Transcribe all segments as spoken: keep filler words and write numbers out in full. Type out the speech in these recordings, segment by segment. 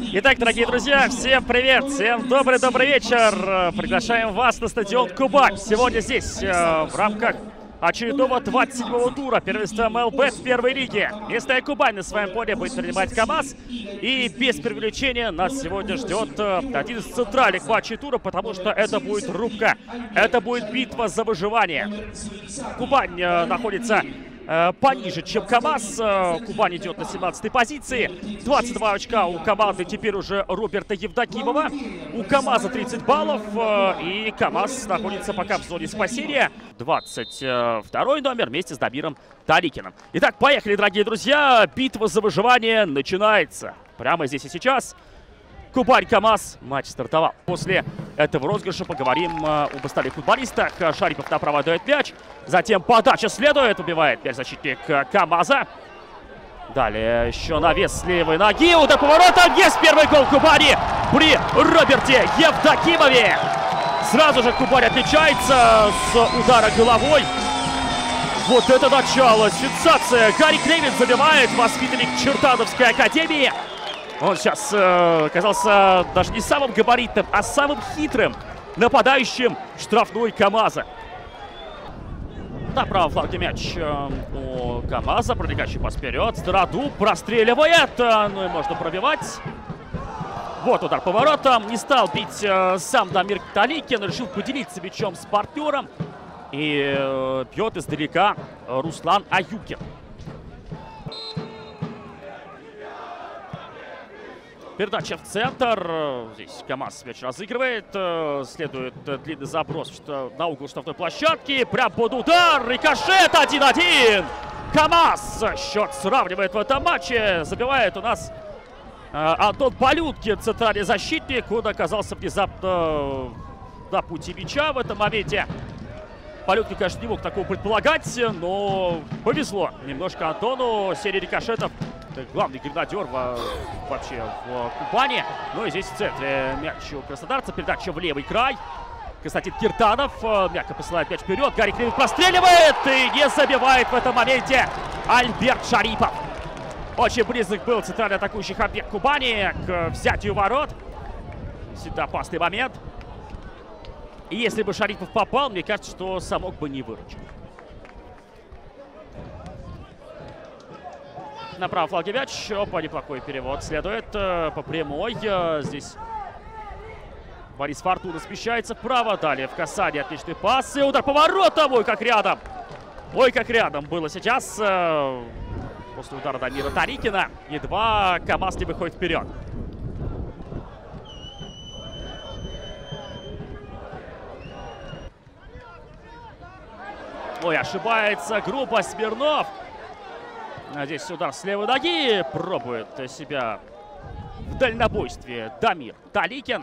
Итак, дорогие друзья, всем привет, всем добрый-добрый вечер. Приглашаем вас на стадион Кубань. Сегодня здесь, э, в рамках очередного двадцать седьмого тура первенства эм эл бэ в первой лиге. Местная Кубань на своем поле будет принимать КамАЗ. И без преувеличения нас сегодня ждет э, один из центральных матчей тура, потому что это будет рубка. Это будет битва за выживание. Кубань э, находится пониже, чем КамАЗ. Кубань идет на семнадцатой позиции. двадцать два очка у команды теперь уже Роберта Евдокимова. У КамАЗа тридцать баллов. И КамАЗ находится пока в зоне спасения. двадцать второй номер вместе с Дамиром Таликиным. Итак, поехали, дорогие друзья. Битва за выживание начинается. Прямо здесь и сейчас. Кубань-КамАЗ. Матч стартовал. После этого розыгрыша поговорим э, об остальных футболистах. Шарипов направо дает мяч. Затем подача следует. Убивает мяч защитник КамАЗа. Далее еще навес с левой ноги. Удар поворота. Есть первый гол Кубани при Роберте Евдокимове. Сразу же Кубань отличается с удара головой. Вот это начало. Сенсация. Гарри Клевин забивает, воспитанник Чертановской академии. Он сейчас э, оказался даже не самым габаритным, а самым хитрым нападающим штрафной КамАЗа. На правом фланге мяч э, у КамАЗа. Пролегающий пас вперед. Стародуб простреливает. Э, ну и можно пробивать. Вот удар поворотом. Не стал бить э, сам Дамир Таликин. Решил поделиться мячом с партнером. И э, бьет издалека Руслан Аюкин. Передача в центр. Здесь КамАЗ мяч разыгрывает. Следует длинный заброс что на угол штрафной площадки. Прям под удар. Рикошет один-один. КамАЗ счет сравнивает в этом матче. Забивает у нас Антон Полюткин, центральный защитник. Он оказался внезапно на пути мяча в этом моменте. Полюткин, конечно, не мог такого предполагать, но повезло немножко Антону. Серия рикошетов. Главный гренадер в, вообще в Кубани. Ну и здесь в центре мяч у краснодарца. Передача в левый край. Константин Киртанов мягко посылает мяч вперед. Гарри Клевин простреливает и не забивает в этом моменте Альберт Шарипов. Очень близок был центральный атакующий объект Кубани к взятию ворот. Всегда опасный момент. И если бы Шарипов попал, мне кажется, что смог бы не выручить. На правом фланге мяч. Опа, неплохой перевод следует э, по прямой. Э, здесь Борис Фортуна смещается вправо. Далее в касание отличный пас. И удар поворотом. Ой, как рядом. Ой, как рядом было сейчас. Э, после удара Дамира Таликина. Едва КамАЗ не выходит вперед. Ой, ошибается грубо Смирнов. Здесь удар с левой ноги. Пробует себя в дальнобойстве Дамир Таликин.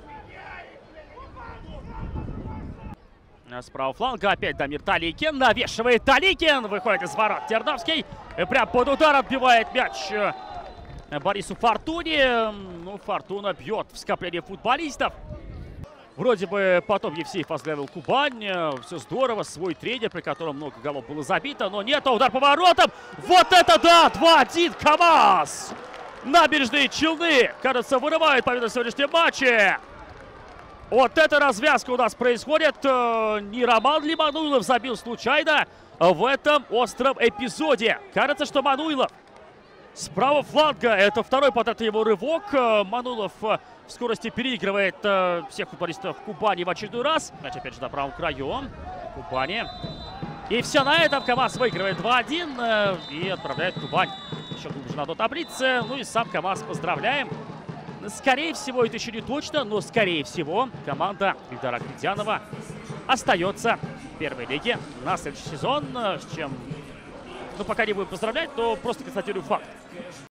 С правого фланга опять Дамир Таликин. Навешивает Таликин. Выходит из ворот Терновский. И прям под удар отбивает мяч Борису Фортуне. Ну, Фортуна бьет в скопление футболистов. Вроде бы потом Евсеев возглавил Кубань. Все здорово. Свой тренер, при котором много голов было забито. Но нет, удар поворотом. Вот это да! два-один КамАЗ! Набережные Челны, кажется, вырывает победу в сегодняшнем матче. Вот эта развязка у нас происходит. Не Роман ли Мануйлов забил случайно в этом остром эпизоде? Кажется, что Мануйлов с правого фланга. Это второй подряд его рывок. Мануйлов в скорости переигрывает э, всех футболистов Кубани в очередной раз. Мяч опять же на правом краю Кубани. И все на этом. КамАЗ выигрывает два-один э, и отправляет Кубань еще глубже на дно таблицы. Ну и сам КамАЗ поздравляем. Скорее всего, это еще не точно, но скорее всего команда Ильдара Ахмедянова остается в первой лиге на следующий сезон. С чем, ну, пока не будем поздравлять, то просто констатирую факт.